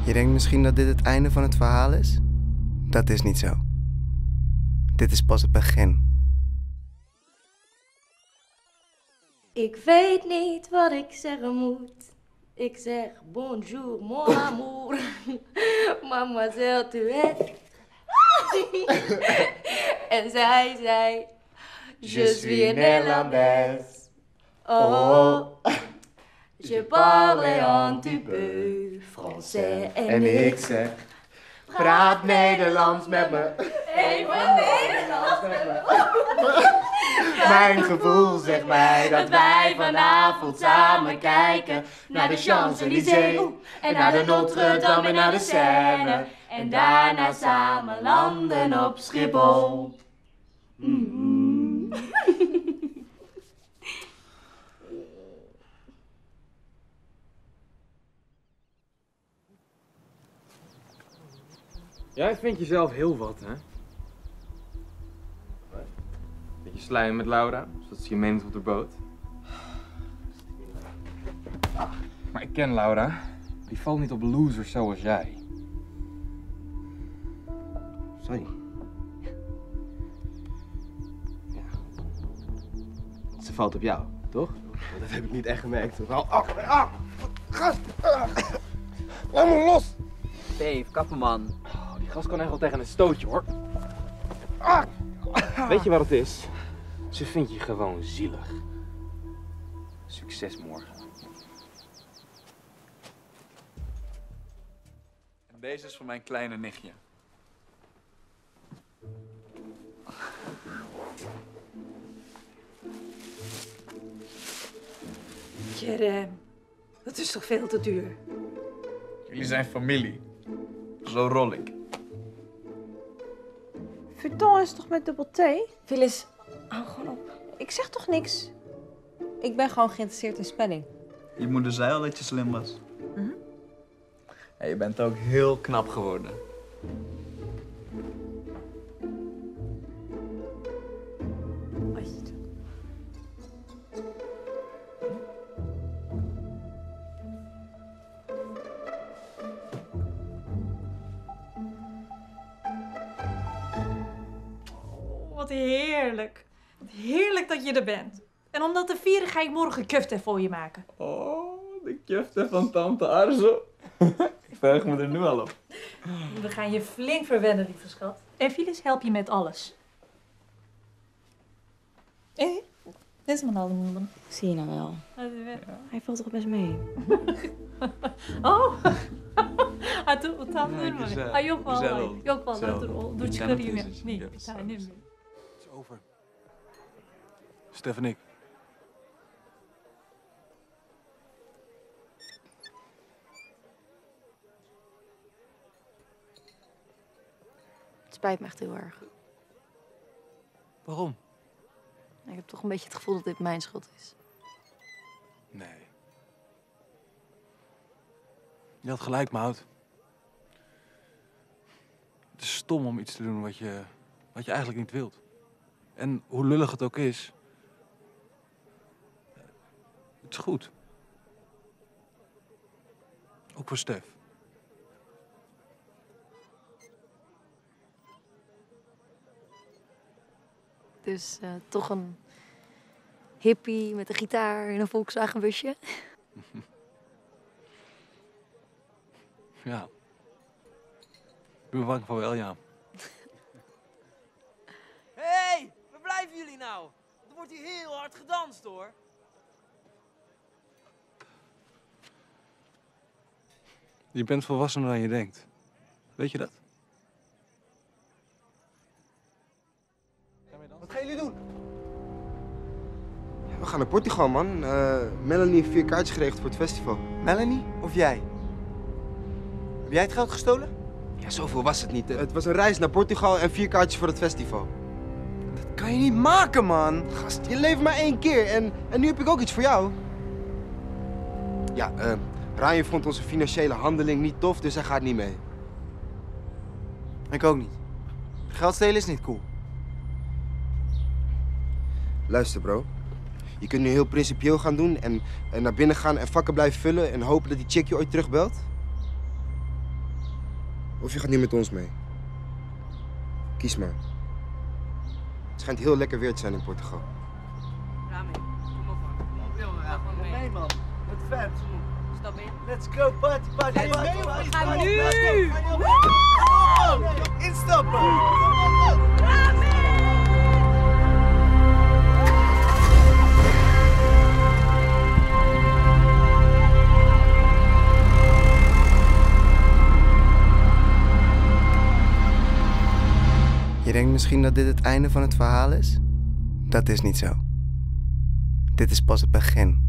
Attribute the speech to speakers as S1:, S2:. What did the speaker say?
S1: Je denkt misschien dat dit het einde van het verhaal is? Dat is niet zo. Dit is pas het begin.
S2: Ik weet niet wat ik zeggen moet. Ik zeg bonjour, mon amour. Mademoiselle, tu es. En zij zei, je suis Nederlandaise. Oh, je parle un petit peu français.
S1: En ik zeg, praat Nederlands met me.
S2: Even Nederlands met me.
S1: Mijn gevoel zegt mij dat wij vanavond samen kijken naar de Champs-Élysées en naar de Notre-Dame en naar de Seine.
S2: En daarna samen landen op Schiphol.
S3: Jij vindt jezelf heel wat, hè? Beetje slijmen met Laura, zodat ze je meeneemt op de boot. Maar ik ken Laura. Die valt niet op losers zoals jij.
S1: Sorry.
S3: Ja. Ze valt op jou, toch?
S1: Dat heb ik niet echt gemerkt. Gast! Laat me los!
S4: Dave, kapperman.
S3: Oh, die gast kan echt wel tegen een stootje, hoor. Weet je wat het is? Ze vindt je gewoon zielig. Succes morgen.
S5: En deze is voor mijn kleine nichtje.
S6: Jerem, dat is toch veel te duur?
S5: Jullie zijn familie. Zo rol ik.
S7: Vuitton is toch met dubbel T?
S2: Phyllis, hou gewoon op.
S7: Ik zeg toch niks? Ik ben gewoon geïnteresseerd in spelling.
S5: Je moeder zei al dat je slim was. En je bent ook heel knap geworden.
S6: Wat heerlijk. Wat heerlijk dat je er bent. En om dat te vieren ga ik morgen kufte voor je maken.
S5: Oh, de kufte van tante Arzo. Ik verheug me er nu al op.
S6: We gaan je flink verwennen, lieve schat. En Phyllis helpt je met alles. Dit is mijn oude moeder.
S2: Zie je nou wel. Hij valt toch best mee.
S6: Oh! Wat
S5: Nee, gezellig.
S6: eu falo do
S5: Ja,
S6: carinho.
S5: dat is het.
S6: Nee,
S5: Ja,
S6: tá,
S5: zo
S6: nee.
S5: is
S6: nee.
S5: Het is over. Stef en ik.
S2: Het spijt me echt heel erg.
S5: Waarom?
S2: Ik heb toch een beetje het gevoel dat dit mijn schuld is.
S5: Nee. Je had gelijk, Maud. Het is stom om iets te doen wat je eigenlijk niet wilt. En hoe lullig het ook is, het is goed. Ook voor Stef.
S2: Dus toch een hippie met een gitaar in een Volkswagen busje.
S5: Ja. Ik ben bang van wel, ja.
S4: Hé, waar blijven jullie nou? Er wordt hier heel hard gedanst, hoor.
S5: Je bent volwassener dan je denkt. Weet je dat?
S1: Wat gaan jullie doen? We gaan naar Portugal, man. Melanie heeft 4 kaartjes geregeld voor het festival.
S8: Melanie of jij? Heb jij het geld gestolen?
S1: Ja, zoveel was het niet. Het was een reis naar Portugal en 4 kaartjes voor het festival.
S8: Dat kan je niet maken, man.
S1: Gast, je leeft maar 1 keer en nu heb ik ook iets voor jou. Ja, Ryan vond onze financiële handeling niet tof, dus hij gaat niet mee.
S8: Ik ook niet. Geld stelen is niet cool.
S1: Luister, bro. Je kunt nu heel principieel gaan doen en naar binnen gaan en vakken blijven vullen en hopen dat die chick je ooit terugbelt.
S9: of je gaat niet met ons mee. Kies maar. Het schijnt heel lekker weer te zijn in Portugal.
S4: Rami, kom op man. Kom op jongen, ga gewoon mee man. Wat vet. Stap in.
S10: Let's go, party, party, party, party.
S4: Ga nu!
S10: Instappen!
S9: Je denkt misschien dat dit het einde van het verhaal is? Dat is niet zo. Dit is pas het begin.